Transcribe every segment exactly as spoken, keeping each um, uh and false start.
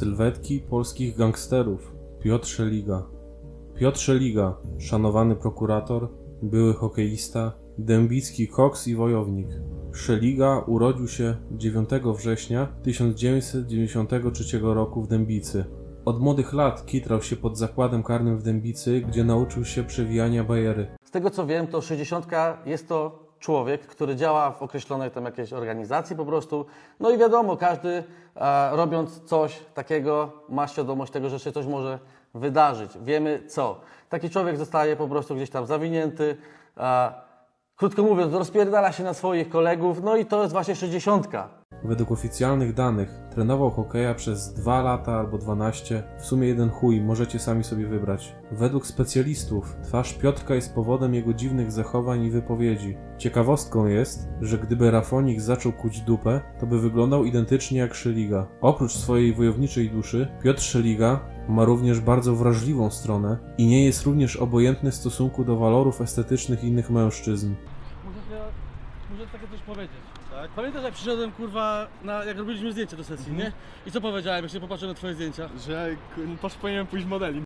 Sylwetki polskich gangsterów. Piotr Szeliga. Piotr Szeliga, szanowany prokurator, były hokeista, dębicki koks i wojownik. Szeliga urodził się dziewiątego września tysiąc dziewięćset dziewięćdziesiątego trzeciego roku w Dębicy. Od młodych lat kitrał się pod zakładem karnym w Dębicy, gdzie nauczył się przewijania bajery. Z tego co wiem, to sześćdziesiątka jest to człowiek, który działa w określonej tam jakiejś organizacji po prostu. No i wiadomo, każdy e, robiąc coś takiego ma świadomość tego, że się coś może wydarzyć. Wiemy co. Taki człowiek zostaje po prostu gdzieś tam zawinięty. E, krótko mówiąc, rozpierdala się na swoich kolegów, no i to jest właśnie sześćdziesiątka. Według oficjalnych danych trenował hokeja przez dwa lata albo dwanaście, w sumie jeden chuj, możecie sami sobie wybrać. Według specjalistów twarz Piotrka jest powodem jego dziwnych zachowań i wypowiedzi. Ciekawostką jest, że gdyby Rafonik zaczął kuć dupę, to by wyglądał identycznie jak Szeliga. Oprócz swojej wojowniczej duszy, Piotr Szeliga ma również bardzo wrażliwą stronę i nie jest również obojętny w stosunku do walorów estetycznych innych mężczyzn. Muszę, muszę takie coś powiedzieć. Tak? Pamiętasz, jak przyszedłem, kurwa, na, jak robiliśmy zdjęcia do sesji, mm. nie? I co powiedziałem, jak się popatrzę na twoje zdjęcia? Że powinienem pójść modeling.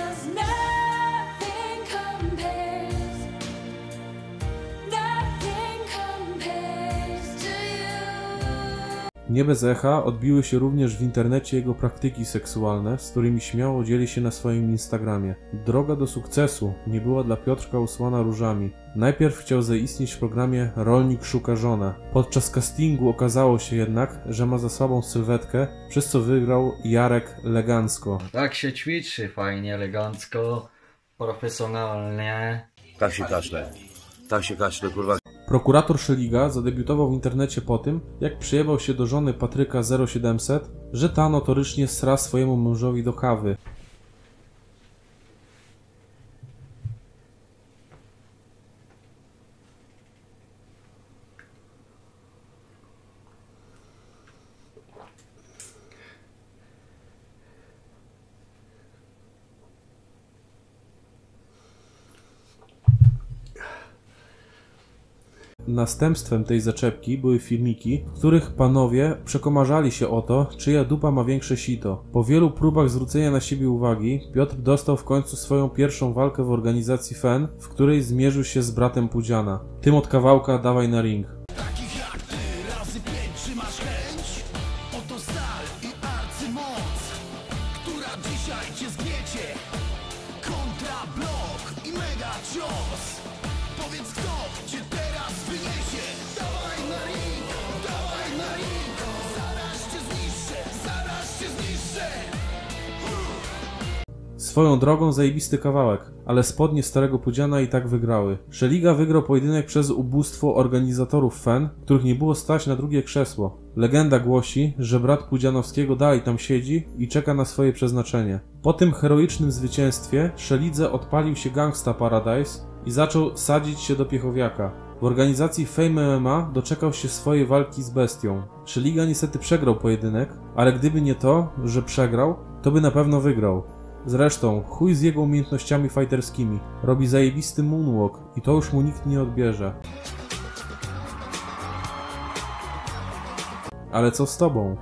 Nie bez echa odbiły się również w internecie jego praktyki seksualne, z którymi śmiało dzieli się na swoim Instagramie. Droga do sukcesu nie była dla Piotrka usłana różami. Najpierw chciał zaistnieć w programie Rolnik szuka żonę. Podczas castingu okazało się jednak, że ma za słabą sylwetkę, przez co wygrał Jarek Legancko. Tak się ćwiczy, fajnie, elegancko, profesjonalnie. Tak się kaszle, tak się kaszle, kurwa. Prokurator Szeliga zadebiutował w internecie po tym, jak przyjebał się do żony Patryka zero siedemset, że ta notorycznie sra swojemu mężowi do kawy. Następstwem tej zaczepki były filmiki, w których panowie przekomarzali się o to, czyja dupa ma większe sito. Po wielu próbach zwrócenia na siebie uwagi, Piotr dostał w końcu swoją pierwszą walkę w organizacji F E N, w której zmierzył się z bratem Pudziana. Tym od kawałka Dawaj na ring. Takich jak ty, razy pięć, czy masz chęć? Oto stal i arcymoc, która dzisiaj cię zgniecie. Kontra blok i mega cios. Powiedz, kto cię teraz wyniesie. Dawaj na ring, dawaj na ring. Zaraz cię zniszczę, zaraz cię zniszczę. Swoją drogą zajebisty kawałek, ale spodnie starego Pudziana i tak wygrały. Szeliga wygrał pojedynek przez ubóstwo organizatorów F E N, których nie było stać na drugie krzesło. Legenda głosi, że brat Pudzianowskiego dalej tam siedzi i czeka na swoje przeznaczenie. Po tym heroicznym zwycięstwie Szelidze odpalił się Gangsta Paradise i zaczął sadzić się do Piechowiaka. W organizacji Fame M M A doczekał się swojej walki z bestią. Szeliga niestety przegrał pojedynek, ale gdyby nie to, że przegrał, to by na pewno wygrał. Zresztą, chuj z jego umiejętnościami fighterskimi. Robi zajebisty moonwalk i to już mu nikt nie odbierze. Ale co z tobą?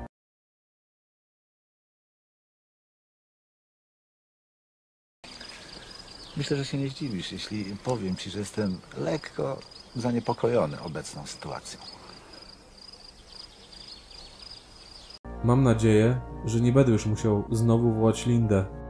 Myślę, że się nie zdziwisz, jeśli powiem ci, że jestem lekko zaniepokojony obecną sytuacją. Mam nadzieję, że nie będę już musiał znowu wołać Lindę.